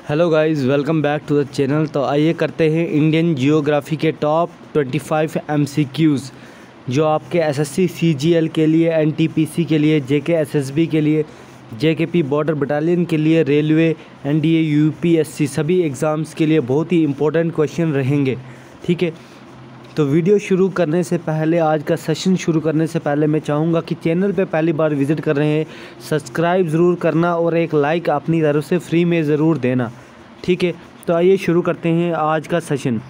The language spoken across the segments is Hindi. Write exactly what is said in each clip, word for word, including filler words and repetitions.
Hello guys, welcome back to the channel. तो आइए करते हैं इंडियन जियोग्राफी के टॉप पच्चीस एमसीक्यूज़ जो आपके एसएससी सीजीएल के लिए, एनटीपीसी के लिए, जेके एसएसबी के लिए, जेकेपी बॉर्डर बटालियन के लिए, रेलवे, एनडीए, यूपीएससी सभी एग्ज़ाम्स के लिए बहुत ही इंपॉर्टेंट क्वेश्चन रहेंगे। ठीक है, तो वीडियो शुरू करने से पहले, आज का सेशन शुरू करने से पहले मैं चाहूँगा कि चैनल पे पहली बार विज़िट कर रहे हैं सब्सक्राइब ज़रूर करना और एक लाइक अपनी तरफ से फ्री में ज़रूर देना। ठीक है, तो आइए शुरू करते हैं आज का सेशन।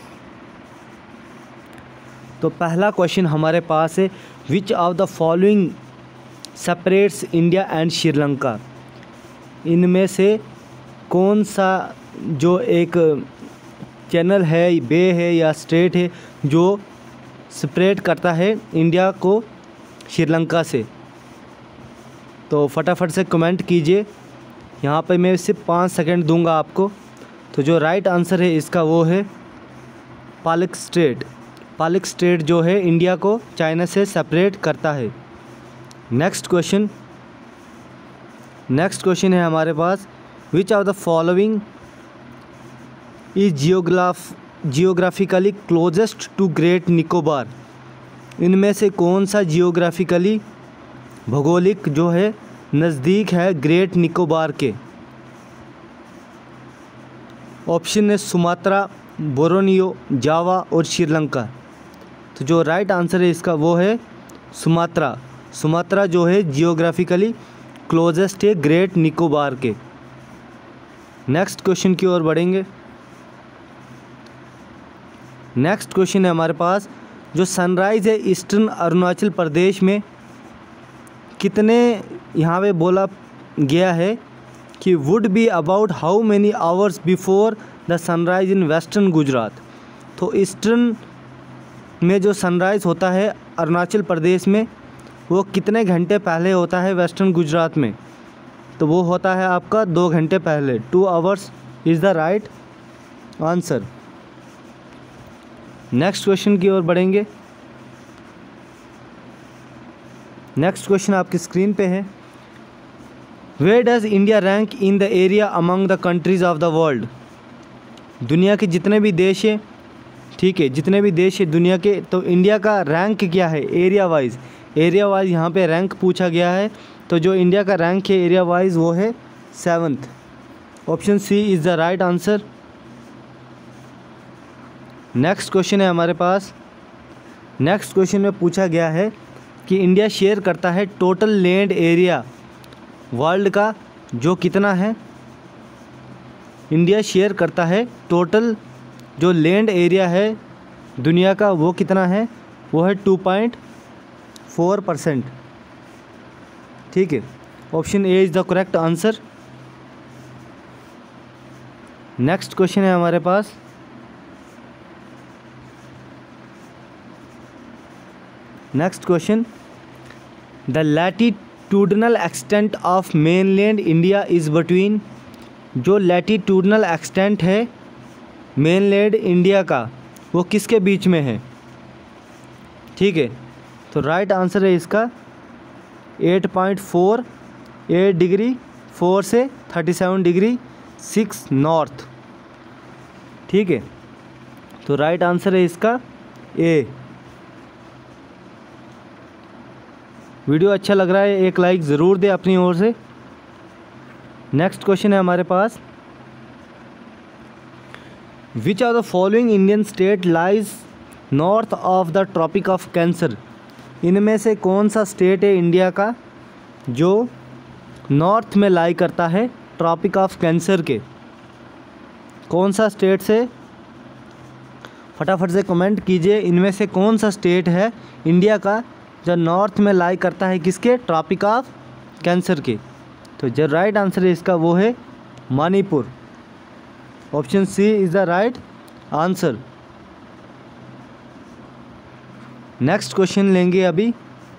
तो पहला क्वेश्चन हमारे पास है, which of the following separates India and Sri Lanka. इनमें से कौन सा जो एक चैनल है, बे है या स्टेट है जो सेपरेट करता है इंडिया को श्रीलंका से। तो फटाफट से कमेंट कीजिए, यहाँ पे मैं सिर्फ पाँच सेकंड दूंगा आपको। तो जो राइट आंसर है इसका वो है पालक स्टेट। पालक स्टेट जो है इंडिया को चाइना से सेपरेट करता है। नेक्स्ट क्वेश्चन नेक्स्ट क्वेश्चन है हमारे पास, which of the following is geograph geographically closest to great Nicobar. इनमें से कौन सा जियोग्राफिकली भौगोलिक जो है नज़दीक है ग्रेट निकोबार के। ऑप्शन है सुमात्रा, बोर्नियो, जावा और श्रीलंका। तो जो राइट आंसर है इसका वो है सुमात्रा। सुमात्रा जो है जियोग्राफिकली क्लोजेस्ट है ग्रेट निकोबार के। नेक्स्ट क्वेश्चन की ओर बढ़ेंगे। नेक्स्ट क्वेश्चन है हमारे पास, जो सनराइज़ है ईस्टर्न अरुणाचल प्रदेश में कितने यहाँ पे बोला गया है कि would be about how many hours before the sunrise in western Gujarat. तो ईस्टर्न में जो सनराइज़ होता है अरुणाचल प्रदेश में वो कितने घंटे पहले होता है वेस्टर्न गुजरात में। तो वो होता है आपका दो घंटे पहले। Two hours is the right answer. Next question की ओर बढ़ेंगे। नेक्स्ट क्वेश्चन आपकी स्क्रीन पे है, where does India rank in the area among the countries of the world. दुनिया के जितने भी देश हैं, ठीक है, जितने भी देश है दुनिया के, तो इंडिया का रैंक क्या है एरिया वाइज। एरिया वाइज यहाँ पे रैंक पूछा गया है। तो जो इंडिया का रैंक है एरिया वाइज वो है seventh. Option C is the right answer. Next question है हमारे पास। नेक्स्ट क्वेश्चन में पूछा गया है कि इंडिया शेयर करता है टोटल लैंड एरिया वर्ल्ड का जो कितना है। इंडिया शेयर करता है टोटल जो लैंड एरिया है दुनिया का वो कितना है, वो है टू पॉइंट फोर परसेंट। ठीक है, option A is the correct answer. Next question है हमारे पास, next question, the latitudinal extent of mainland India is between. जो लैटिट्यूडनल एक्सटेंट है मेनलैंड इंडिया का वो किसके बीच में है। ठीक है, तो राइट आंसर है इसका eight point four eight degree four से thirty seven degree six north. ठीक है, तो राइट आंसर है इसका ए। वीडियो अच्छा लग रहा है एक लाइक ज़रूर दे अपनी ओर से। नेक्स्ट क्वेश्चन है हमारे पास, which of the following Indian state lies north of the tropic of cancer. इनमें से कौन सा स्टेट है इंडिया का जो नॉर्थ में लाई करता है ट्रॉपिक ऑफ कैंसर के। कौन सा स्टेट से, फटाफट से कमेंट कीजिए, इनमें से कौन सा स्टेट है इंडिया का जो नॉर्थ में लाई करता है किसके, ट्रॉपिक ऑफ कैंसर के। तो जो राइट आंसर है इसका वो है Manipur. Option C is the right answer. Next question लेंगे अभी।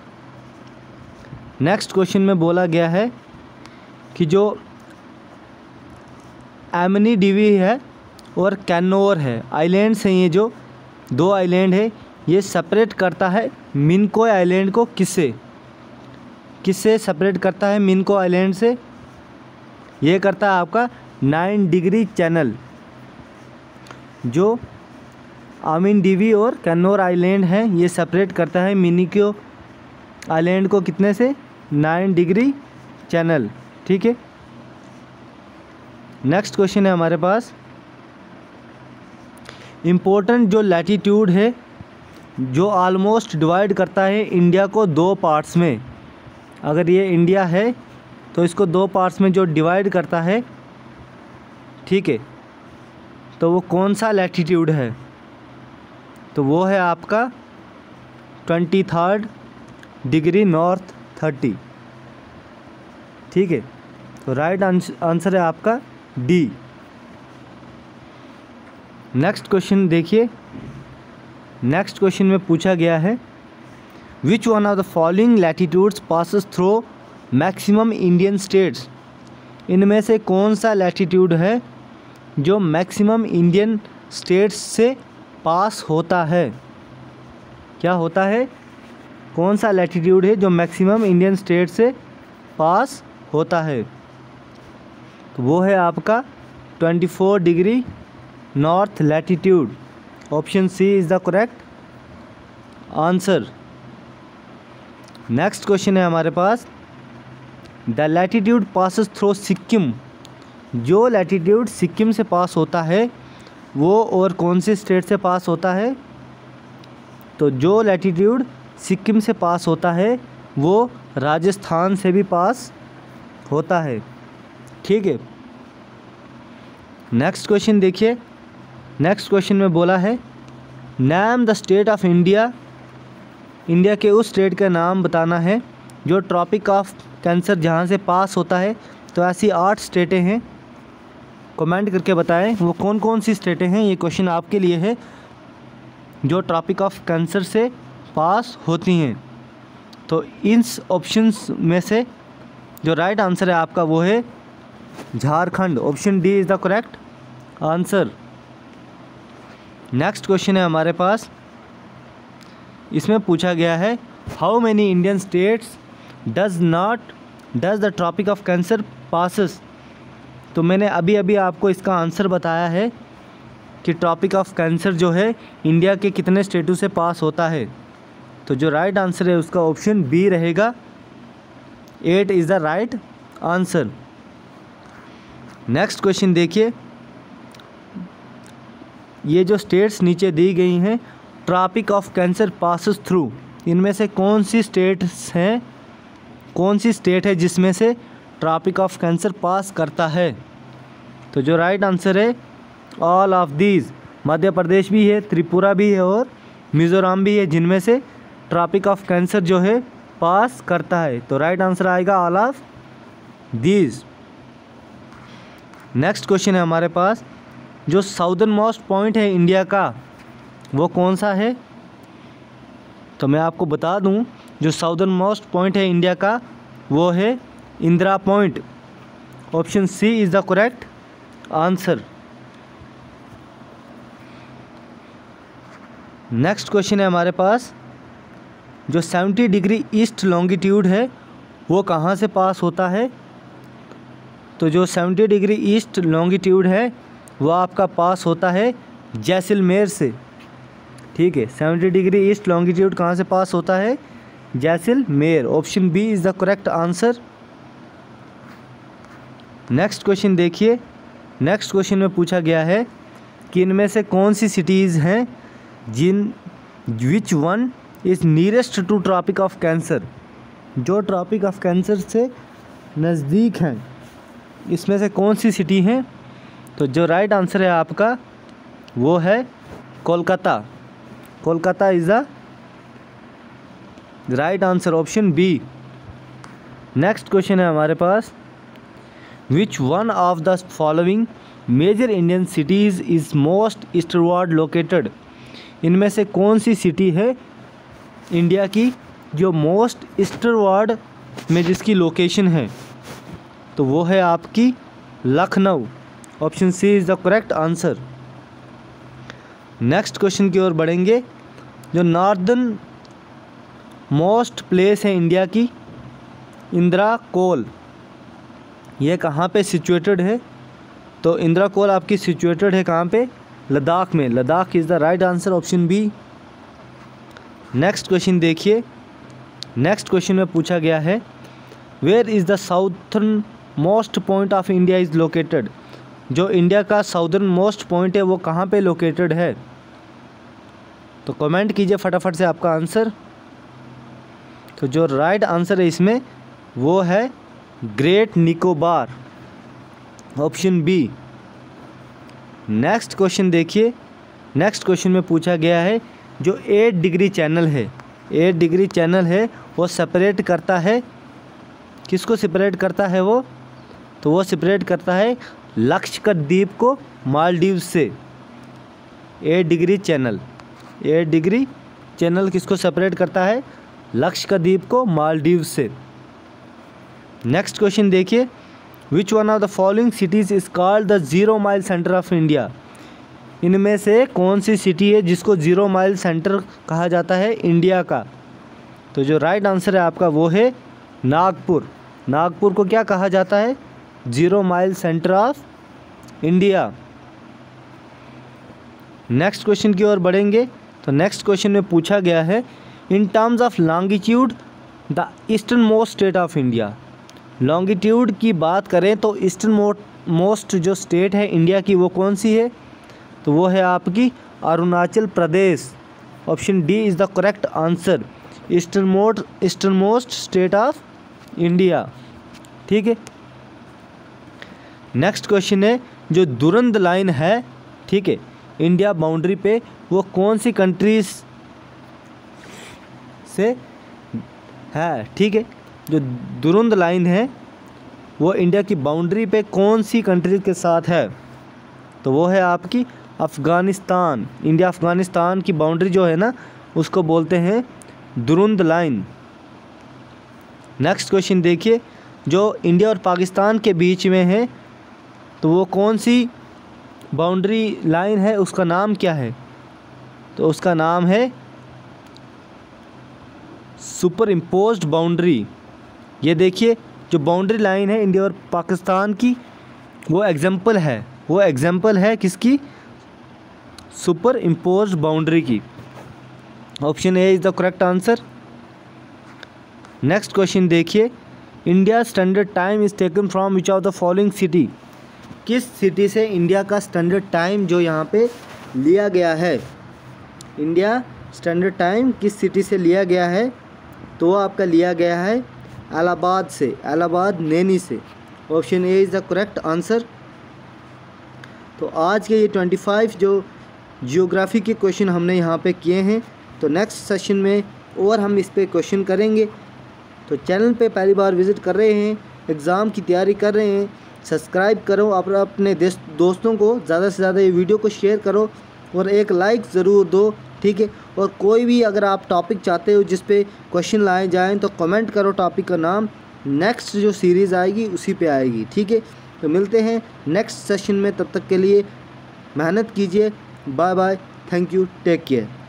नेक्स्ट क्वेश्चन में बोला गया है कि जो एमनी डीवी है और कैनोर है, आइलैंड्स हैं, ये जो दो आइलैंड है ये सेपरेट करता है मिनकोय आइलैंड को किससे। किससे सेपरेट करता है मिनको आइलैंड से? ये करता है आपका नाइन डिग्री चैनल जो आमिनडीवी और कैनोर आइलैंड हैं, ये सेपरेट करता है मिनिको आइलैंड को कितने से, नाइन डिग्री चैनल। ठीक है, नेक्स्ट क्वेश्चन है हमारे पास, इम्पोर्टेंट जो लैटीट्यूड है जो ऑलमोस्ट डिवाइड करता है इंडिया को दो पार्ट्स में, अगर ये इंडिया है तो इसको दो पार्ट्स में जो डिवाइड करता है, ठीक है, तो वो कौन सा लैटीट्यूड है, तो वो है आपका twenty third degree north thirty. ठीक है, तो राइट आंसर है आपका डी। नेक्स्ट क्वेश्चन देखिए, नेक्स्ट क्वेश्चन में पूछा गया है which one of the following latitudes passes through maximum Indian states, इनमें से कौन सा लैटीट्यूड है जो मैक्सिमम इंडियन स्टेट्स से पास होता है, क्या होता है, कौन सा लैटीट्यूड है जो मैक्सिमम इंडियन स्टेट से पास होता है, तो वो है आपका twenty four degree north latitude. Option C is the correct answer. Next question है हमारे पास, the latitude passes through Sikkim, जो लैटीट्यूड सिक्किम से पास होता है वो और कौन से स्टेट से पास होता है, तो जो लैटीट्यूड सिक्किम से पास होता है वो राजस्थान से भी पास होता है। ठीक है, नेक्स्ट क्वेश्चन देखिए, नेक्स्ट क्वेश्चन में बोला है name the state of India, India के उस स्टेट का नाम बताना है जो ट्रॉपिक ऑफ कैंसर जहाँ से पास होता है, तो ऐसी आठ स्टेटें हैं, कमेंट करके बताएं वो कौन कौन सी स्टेटें हैं, ये क्वेश्चन आपके लिए है, जो ट्रॉपिक ऑफ कैंसर से पास होती हैं। तो इन ऑप्शंस में से जो राइट आंसर है आपका वो है Jharkhand. Option D is the correct answer. Next question है हमारे पास, इसमें पूछा गया है how many Indian states does not does the tropic of cancer passes, तो मैंने अभी अभी आपको इसका आंसर बताया है कि ट्रॉपिक ऑफ कैंसर जो है इंडिया के कितने स्टेटों से पास होता है, तो जो राइट आंसर है उसका ऑप्शन बी रहेगा, eight is the right answer. Next question देखिए, ये जो स्टेट्स नीचे दी गई हैं tropic of cancer passes through, इनमें से कौन सी स्टेट्स हैं, कौन सी स्टेट है जिसमें से ट्रॉपिक ऑफ कैंसर पास करता है, तो जो राइट आंसर है all of these, Madhya Pradesh भी है, त्रिपुरा भी है और मिज़ोरम भी है, जिनमें से ट्रॉपिक ऑफ कैंसर जो है पास करता है, तो राइट आंसर आएगा all of these. Next question है हमारे पास, जो साउदर्न मोस्ट पॉइंट है इंडिया का वो कौन सा है, तो मैं आपको बता दूं जो साउदर्न मोस्ट पॉइंट है इंडिया का वो है Indira point. Option C is the correct answer. Next question है हमारे पास, जो सेवेंटी डिग्री ईस्ट लॉन्गिट्यूड है वो कहाँ से पास होता है, तो जो सेवेंटी डिग्री ईस्ट लॉन्गिट्यूड है वो आपका पास होता है जैसलमेर से। ठीक है, सेवेंटी डिग्री ईस्ट लॉन्गिट्यूड कहाँ से पास होता है, Jaisalmer. Option B is the correct answer. Next question देखिए, नेक्स्ट क्वेश्चन में पूछा गया है कि इनमें से कौन सी सिटीज़ हैं जिन which one is nearest to tropic of cancer, जो ट्रॉपिक ऑफ कैंसर से नज़दीक हैं, इसमें से कौन सी सिटी हैं, तो जो राइट आंसर है आपका वो है Kolkata. Kolkata is the right answer, option B. Next question है हमारे पास, which one of the following major Indian cities is most eastward located, इनमें से कौन सी सिटी है इंडिया की जो मोस्ट ईस्टवर्ड में जिसकी लोकेशन है, तो वो है आपकी Lucknow. Option C is the correct answer. Next question की ओर बढ़ेंगे, जो नॉर्दर्न मोस्ट प्लेस है इंडिया की इंदिरा कोल, ये कहाँ पे सिचुएटेड है, तो इंदिरा कोल आपकी सिचुएटेड है कहाँ पे? लद्दाख में। Ladakh is the right answer, option B. Next question देखिए। नेक्स्ट क्वेश्चन में पूछा गया है where is the southern most point of India is located. जो इंडिया का साउदर्न मोस्ट पॉइंट है वो कहाँ पे लोकेटेड है? तो कमेंट कीजिए फटाफट से आपका आंसर। तो जो राइट आंसर है इसमें वो है great Nicobar, option B. Next question देखिए। नेक्स्ट क्वेश्चन में पूछा गया है जो एट डिग्री चैनल है, एट डिग्री चैनल है वो सेपरेट करता है, किसको सेपरेट करता है वो? तो वो सेपरेट करता है लक्षद्वीप द्वीप को मालदीव से। Eight degree channel, eight degree channel किसको सेपरेट करता है? लक्षद्वीप द्वीप को मालदीव से। नेक्स्ट क्वेश्चन देखिए which one of the following cities is called the zero mile centre of India. इनमें से कौन सी सिटी है जिसको जीरो माइल सेंटर कहा जाता है इंडिया का? तो जो राइट आंसर है आपका वो है नागपुर। नागपुर को क्या कहा जाता है? Zero mile centre of India. Next question की ओर बढ़ेंगे। तो नेक्स्ट क्वेश्चन में पूछा गया है in terms of longitude the eastern most state of India. Longitude की बात करें तो ईस्टर्न मोस्ट जो स्टेट है इंडिया की वो कौन सी है? तो वो है आपकी Arunachal Pradesh, option D is the correct answer. Eastern most eastern most state of India, ठीक है। नेक्स्ट क्वेश्चन है जो दुरंत लाइन है, ठीक है, इंडिया बाउंड्री पे वो कौन सी कंट्रीज से है? ठीक है, जो दुरंत लाइन है वो इंडिया की बाउंड्री पे कौन सी कंट्रीज के साथ है? तो वो है आपकी अफ़गानिस्तान। इंडिया अफ़गानिस्तान की बाउंड्री जो है ना उसको बोलते हैं दुरंत लाइन। नेक्स्ट क्वेश्चन देखिए जो इंडिया और पाकिस्तान के बीच में है तो वो कौन सी बाउंड्री लाइन है, उसका नाम क्या है? तो उसका नाम है सुपर इम्पोज्ड बाउंड्री। ये देखिए जो बाउंड्री लाइन है इंडिया और पाकिस्तान की वो एग्जाम्पल है, वो एग्जाम्पल है किसकी? सुपर इम्पोज्ड बाउंड्री की। Option A is the correct answer. Next question देखिए India standard time is taken from which of the following city. किस सिटी से इंडिया का स्टैंडर्ड टाइम जो यहाँ पे लिया गया है? इंडिया स्टैंडर्ड टाइम किस सिटी से लिया गया है? तो वो आपका लिया गया है इलाहाबाद से, इलाहाबाद नैनी से। Option A is the correct answer. तो आज के ये पच्चीस जो जियोग्राफी के क्वेश्चन हमने यहाँ पे किए हैं, तो नेक्स्ट सेशन में और हम इस पे क्वेश्चन करेंगे। तो चैनल पे पहली बार विज़िट कर रहे हैं, एग्ज़ाम की तैयारी कर रहे हैं, सब्सक्राइब करो, और अपने दोस्तों को ज़्यादा से ज़्यादा ये वीडियो को शेयर करो और एक लाइक ज़रूर दो, ठीक है। और कोई भी अगर आप टॉपिक चाहते हो जिस पे क्वेश्चन लाए जाएं तो कमेंट करो, टॉपिक का नाम नेक्स्ट जो सीरीज़ आएगी उसी पे आएगी, ठीक है। तो मिलते हैं नेक्स्ट सेशन में, तब तक के लिए मेहनत कीजिए। Bye bye, thank you, take care.